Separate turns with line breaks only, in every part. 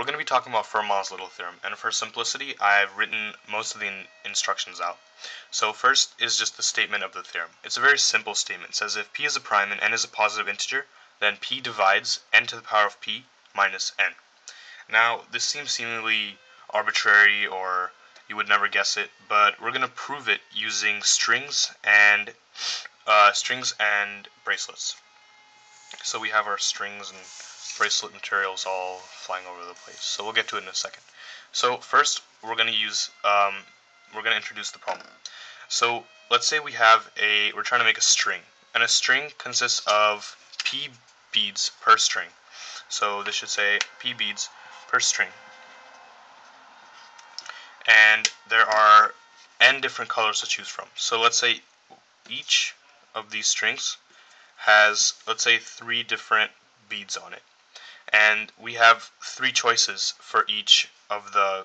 We're going to be talking about Fermat's little theorem, and for simplicity, I've written most of the instructions out. So first is just the statement of the theorem. It's a very simple statement. It says if p is a prime and n is a positive integer, then p divides n to the power of p minus n. Now, this seems seemingly arbitrary, or you would never guess it, but we're going to prove it using strings and bracelets. So we have our strings and bracelet materials all flying over the place. So we'll get to it in a second. So first, we're going to introduce the problem. So let's say we're trying to make a string, and a string consists of p beads per string. So this should say p beads per string. And there are n different colors to choose from. So let's say each of these strings has, let's say, 3 different beads on it. And we have 3 choices for each color.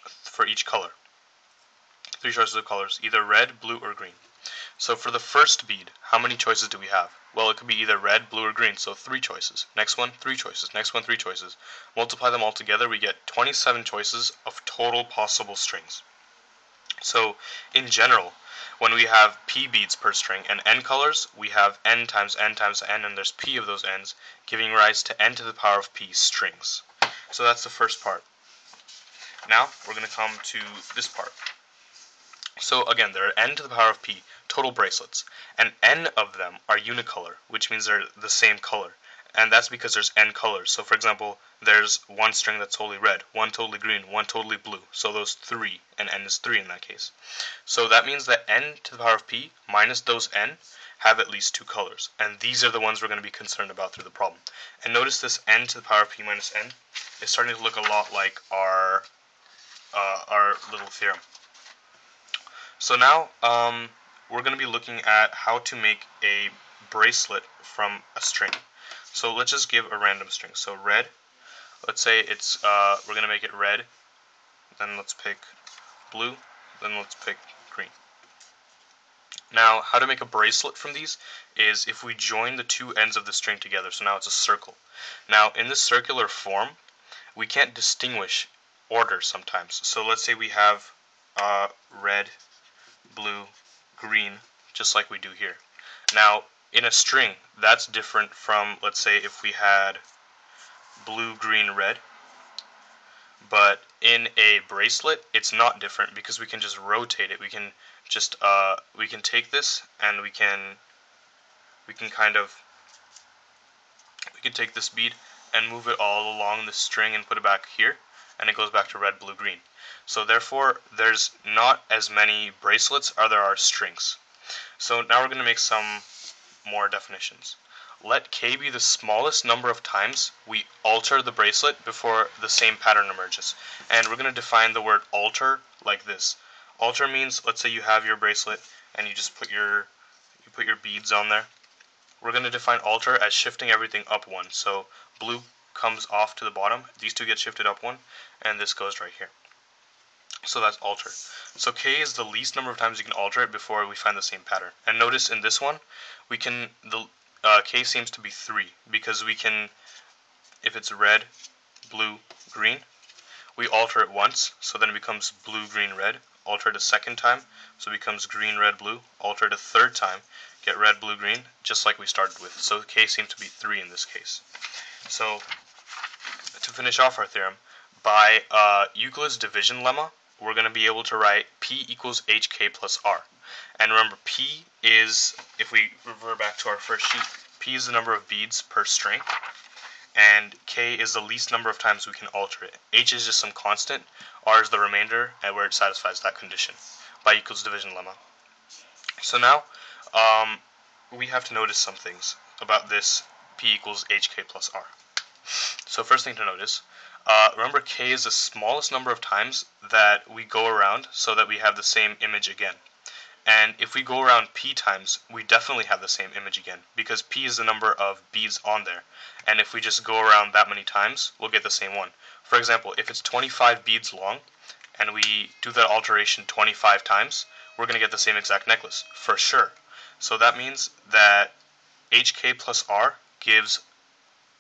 3 choices of colors, either red, blue, or green. So for the first bead, how many choices do we have? Well, it could be either red, blue, or green, so 3 choices. Next one, 3 choices. Next one, 3 choices. Multiply them all together, we get 27 choices of total possible strings. So, in general, when we have p beads per string and n colors, we have n times n times n, and there's p of those n's, giving rise to n to the power of p strings. So that's the first part. Now, we're going to come to this part. So again, there are n to the power of p total bracelets, and n of them are unicolor, which means they're the same color. And that's because there's n colors. So for example, there's one string that's totally red, one totally green, one totally blue. So those 3, and n is 3 in that case. So that means that n to the power of p minus those n have at least 2 colors. And these are the ones we're going to be concerned about through the problem. And notice this n to the power of p minus n is starting to look a lot like our little theorem. So now we're going to be looking at how to make a bracelet from a string. So let's just give a random string. So red, let's say it's we're going to make it red, then let's pick blue, then let's pick green. Now, how to make a bracelet from these is if we join the 2 ends of the string together. So now it's a circle. Now, in this circular form, we can't distinguish order sometimes. So let's say we have red, blue, green, just like we do here. Now, in a string, that's different from, let's say, if we had blue, green, red. But in a bracelet, it's not different because we can just rotate it. We can just we can take this and we can take this bead and move it all along the string and put it back here, and it goes back to red, blue, green. So therefore, there's not as many bracelets as there are strings. So now we're going to make some more definitions. Let k be the smallest number of times we alter the bracelet before the same pattern emerges. And we're going to define the word alter like this. Alter means, let's say you have your bracelet and you just put your beads on there. We're going to define alter as shifting everything up 1. So blue comes off to the bottom, these 2 get shifted up 1, and this goes right here. So that's alter. So k is the least number of times you can alter it before we find the same pattern. And notice in this one, k seems to be 3 because we can, if it's red, blue, green, we alter it once, so then it becomes blue, green, red. Alter it a second time, so it becomes green, red, blue. Alter it a third time, get red, blue, green, just like we started with. So k seems to be 3 in this case. So to finish off our theorem, by Euclid's division lemma, we're going to be able to write p equals hk plus r. And remember, p is, if we revert back to our first sheet, p is the number of beads per string, and k is the least number of times we can alter it. H is just some constant, r is the remainder, and where it satisfies that condition by Euclid's division lemma. So now, we have to notice some things about this p equals hk plus r. So first thing to notice, remember k is the smallest number of times that we go around so that we have the same image again. And if we go around p times, we definitely have the same image again, because p is the number of beads on there. And if we just go around that many times, we'll get the same one. For example, if it's 25 beads long, and we do that alteration 25 times, we're going to get the same exact necklace, for sure. So that means that hk plus r gives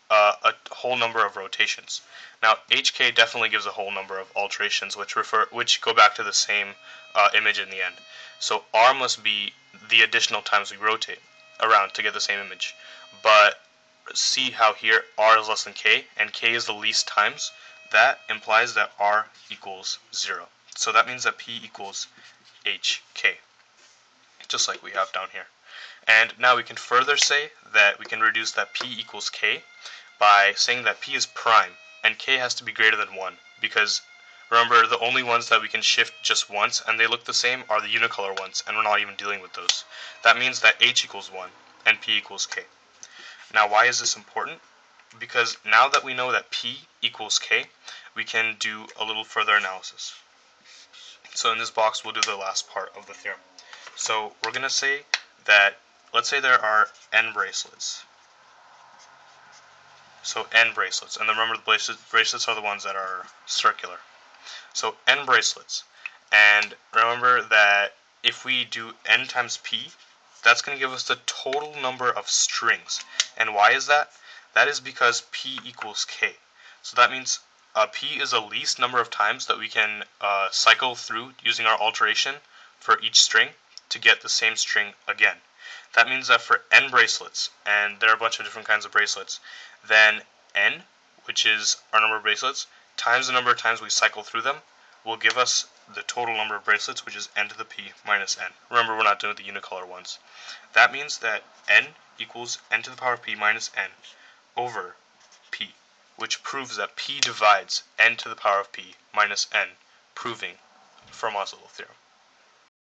a whole number of rotations. Now HK definitely gives a whole number of alterations, which go back to the same image in the end. So R must be the additional times we rotate around to get the same image. But see how here R is less than K, and K is the least times. That implies that R equals 0. So that means that P equals HK, just like we have down here. And now we can further say that we can reduce that P equals K by saying that P is prime, and K has to be greater than 1, because remember, the only ones that we can shift just once and they look the same are the unicolor ones, and we're not even dealing with those. That means that H equals 1 and P equals K. Now why is this important? Because now that we know that P equals K, we can do a little further analysis. So in this box we'll do the last part of the theorem. So we're going to say that, let's say there are n bracelets. So n bracelets, and remember the bracelets are the ones that are circular. So n bracelets, and remember that if we do n times p, that's going to give us the total number of strings. And why is that? That is because p equals k. So that means p is the least number of times that we can cycle through using our alteration for each string to get the same string again. That means that for n bracelets, and there are a bunch of different kinds of bracelets, then n, which is our number of bracelets, times the number of times we cycle through them, will give us the total number of bracelets, which is n to the p minus n. Remember, we're not doing the unicolor ones. That means that n equals n to the power of p minus n over p, which proves that p divides n to the power of p minus n, proving Fermat's little theorem.